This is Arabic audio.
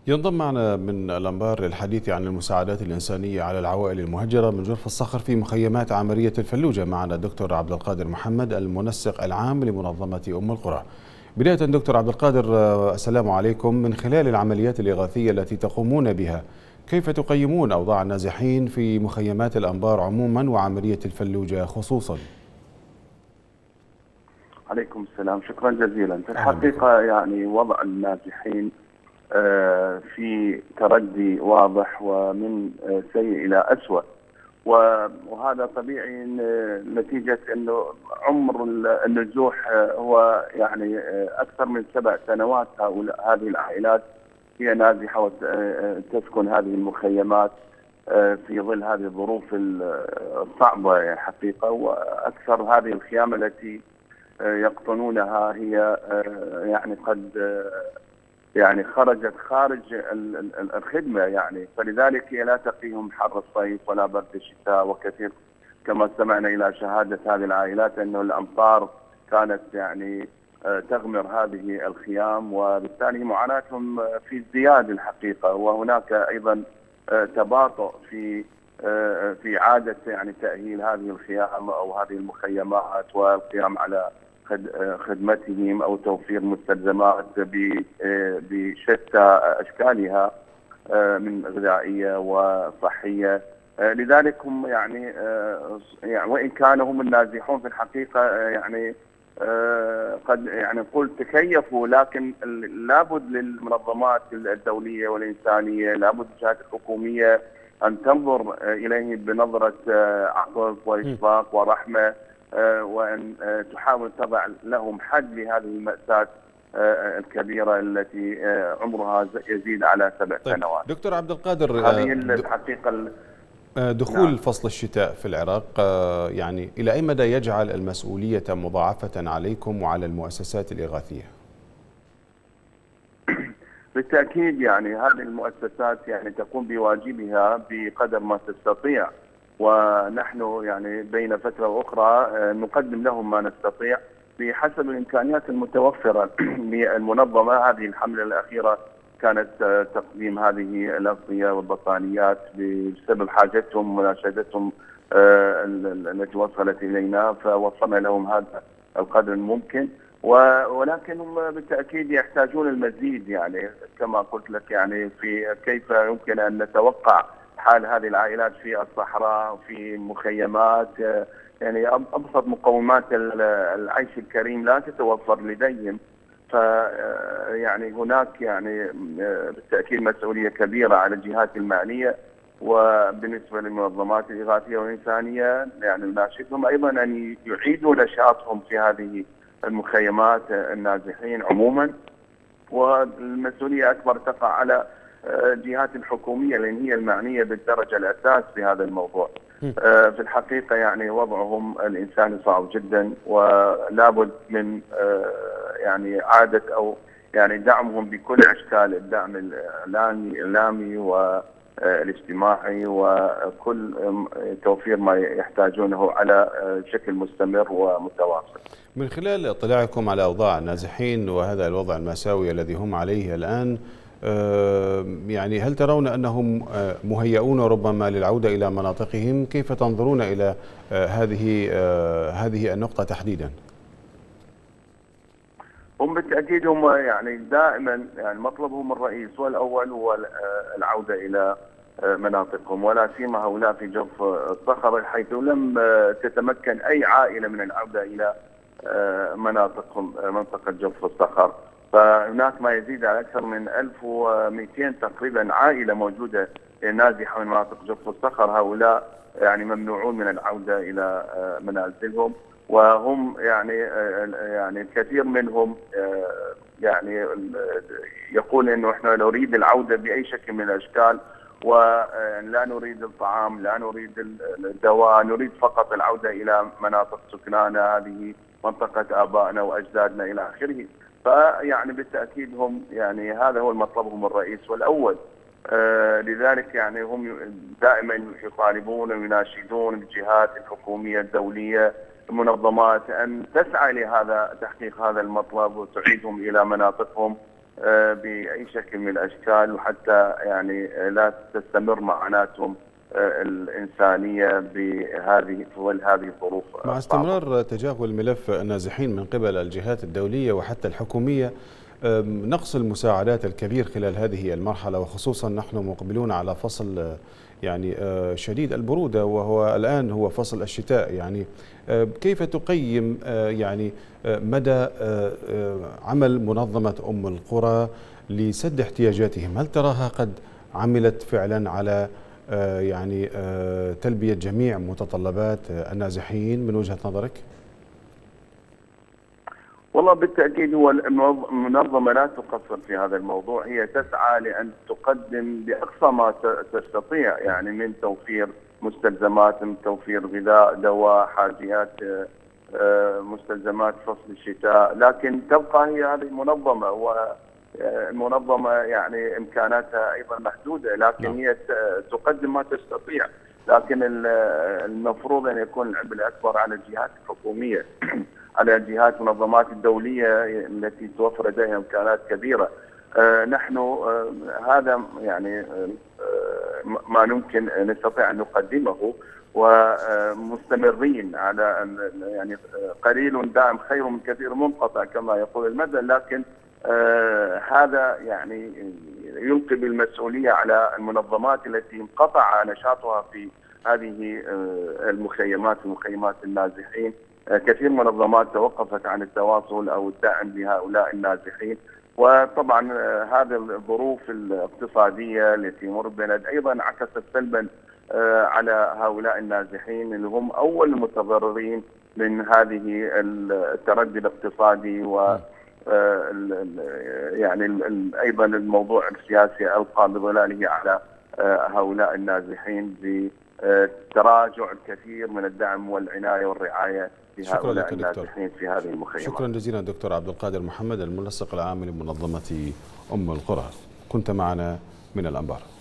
ينضم معنا من الأنبار للحديث عن المساعدات الإنسانية على العوائل المهجرة من جرف الصخر في مخيمات عملية الفلوجة معنا دكتور عبد القادر محمد، المنسق العام لمنظمة أم القرى. بداية دكتور عبد القادر، السلام عليكم. من خلال العمليات الإغاثية التي تقومون بها، كيف تقيمون أوضاع النازحين في مخيمات الأنبار عموما وعملية الفلوجة خصوصا؟ عليكم السلام، شكرا جزيلا. في أهلا بكم. الحقيقة يعني وضع النازحين في تردي واضح ومن سيء إلى أسوأ، وهذا طبيعي نتيجة أنه عمر النزوح هو يعني أكثر من 7 سنوات. هذه العائلات هي نازحة وتسكن هذه المخيمات في ظل هذه الظروف الصعبة يعني حقيقة. وأكثر هذه الخيام التي يقطنونها هي يعني قد يعني خرجت خارج الخدمة يعني، فلذلك هي لا تقيهم حر الصيف ولا برد الشتاء. وكثير كما استمعنا إلى شهادة هذه العائلات أنه الأمطار كانت يعني تغمر هذه الخيام، وبالتالي معاناتهم في ازدياد الحقيقة. وهناك أيضا تباطؤ في إعادة يعني تأهيل هذه الخيام أو هذه المخيمات والقيام على خدمتهم أو توفير مستلزمات بشتى أشكالها من غذائية وصحية. لذلك هم يعني وإن كانوا هم النازحون في الحقيقة يعني قد يعني نقول تكيفوا، لكن لابد للمنظمات الدولية والإنسانية، لابد للجهات الحكومية أن تنظر إليه بنظرة عطف وإشفاق ورحمة، وأن تحاول تضع لهم حد لهذه المأساة الكبيرة التي عمرها يزيد على 7 طيب سنوات. دكتور عبد القادر، هذه الحقيقة. دخول نعم. فصل الشتاء في العراق يعني إلى أي مدى يجعل المسؤولية مضاعفة عليكم وعلى المؤسسات الإغاثية؟ بالتأكيد يعني هذه المؤسسات يعني تقوم بواجبها بقدر ما تستطيع، ونحن يعني بين فترة وأخرى نقدم لهم ما نستطيع بحسب الإمكانيات المتوفرة للمنظمة. هذه الحملة الأخيرة كانت تقديم هذه الأغطية والبطانيات بسبب حاجتهم ومناشدتهم التي وصلت إلينا، فوصلنا لهم هذا القدر الممكن. ولكنهم بالتأكيد يحتاجون المزيد، يعني كما قلت لك يعني في كيف يمكن أن نتوقع حال هذه العائلات في الصحراء في مخيمات. يعني أبسط مقومات العيش الكريم لا تتوفر لديهم. ف يعني هناك يعني بالتأكيد مسؤولية كبيرة على الجهات المعنية، وبالنسبة للمنظمات الإغاثية والإنسانية يعني نناشدهم أيضا أن يعيدوا نشاطهم في هذه المخيمات النازحين عموما. والمسؤولية أكبر تقع على الجهات الحكومية لأن هي المعنية بالدرجة الأساس في هذا الموضوع. في الحقيقة يعني وضعهم الإنساني صعب جدا، ولابد من يعني إعادة أو يعني دعمهم بكل أشكال الدعم الإعلامي والاجتماعي وكل توفير ما يحتاجونه على شكل مستمر ومتواصل. من خلال اطلاعكم على أوضاع النازحين وهذا الوضع المأساوي الذي هم عليه الآن، يعني هل ترون أنهم مهيئون ربما للعودة إلى مناطقهم؟ كيف تنظرون إلى هذه النقطة تحديدا؟ هم بالتأكيد هم يعني دائما يعني مطلبهم الرئيس والأول هو العودة إلى مناطقهم، ولا سيما هؤلاء في جرف الصخر حيث لم تتمكن أي عائلة من العودة إلى مناطقهم منطقة جرف الصخر. فهناك ما يزيد على أكثر من 1200 تقريبا عائلة موجودة نازحة من مناطق جرف الصخر. هؤلاء يعني ممنوعون من العودة إلى منازلهم، وهم يعني الكثير منهم يعني يقول انه احنا نريد العوده باي شكل من الاشكال، ولا نريد الطعام، لا نريد الدواء، نريد فقط العوده الى مناطق سكنانا، هذه منطقه ابائنا واجدادنا الى اخره. فيعني بالتاكيد هم يعني هذا هو مطلبهم الرئيس والاول. لذلك يعني هم دائما يطالبون ويناشدون الجهات الحكوميه الدوليه المنظمات أن تسعى لهذا تحقيق هذا المطلب وتعيدهم إلى مناطقهم بأي شكل من الأشكال، وحتى يعني لا تستمر معاناتهم الإنسانية بهذه الظروف. مع استمرار تجاهل ملف النازحين من قبل الجهات الدولية وحتى الحكومية، نقص المساعدات الكبير خلال هذه المرحلة، وخصوصا نحن مقبلون على فصل يعني شديد البرودة، وهو الآن هو فصل الشتاء. يعني كيف تقيم يعني مدى عمل منظمة أم القرى لسد احتياجاتهم؟ هل تراها قد عملت فعلا على يعني تلبية جميع متطلبات النازحين من وجهة نظرك؟ والله بالتأكيد هو المنظمة لا تقصر في هذا الموضوع، هي تسعى لأن تقدم بأقصى ما تستطيع، يعني من توفير مستلزمات، من توفير غذاء، دواء، حاجيات، مستلزمات فصل الشتاء، لكن تبقى هي هذه المنظمة، والمنظمة يعني إمكاناتها أيضا محدودة، لكن هي تقدم ما تستطيع. لكن المفروض أن يكون العبء الأكبر على الجهات الحكومية، على الجهات المنظمات الدولية التي توفر لديها إمكانات كبيرة. نحن هذا يعني ما يمكن نستطيع أن نقدمه، ومستمرين على يعني قليل دائم خير من كثير منقطع كما يقول المثل، لكن هذا يعني يلقي بالمسؤولية على المنظمات التي انقطع نشاطها في هذه المخيمات النازحين. كثير من المنظمات توقفت عن التواصل أو الدعم لهؤلاء النازحين، وطبعا هذه الظروف الاقتصادية التي تمر بنا أيضا عكست سلبا على هؤلاء النازحين اللي هم أول المتضررين من هذه التردي الاقتصادي، و يعني أيضا الموضوع السياسي ألقى بظلاله على هؤلاء النازحين بتراجع الكثير من الدعم والعناية والرعاية لهؤلاء النازحين في هذه المخيمات. شكرا جزيلا دكتور عبد القادر محمد، المنسق العام لمنظمة أم القرى، كنت معنا من الأنبار.